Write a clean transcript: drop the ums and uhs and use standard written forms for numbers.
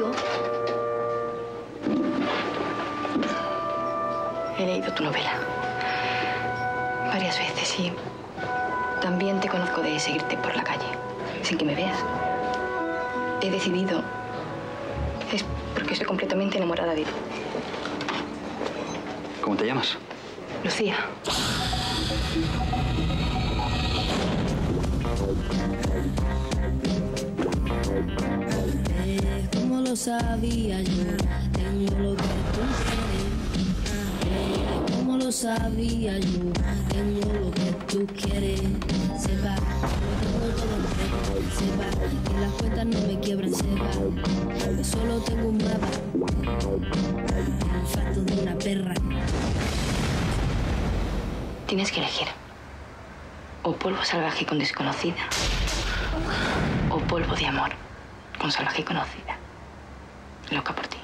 contigo. He leído tu novela varias veces y también te conozco de seguirte por la calle, sin que me veas. He decidido... Es porque estoy completamente enamorada de ti. ¿Cómo te llamas? Lucía. Como lo sabía yo, tengo lo que tú quieres. Como lo sabía yo, tengo lo que tú quieres. Se va, lo tengo todo entero. Se va, que las cuentas no me quiebran. Se va, porque solo tengo un mapa. El olfato de una perra. Tienes que elegir. O polvo salvaje con desconocida, o polvo de amor con salvaje conocida. Loca por ti.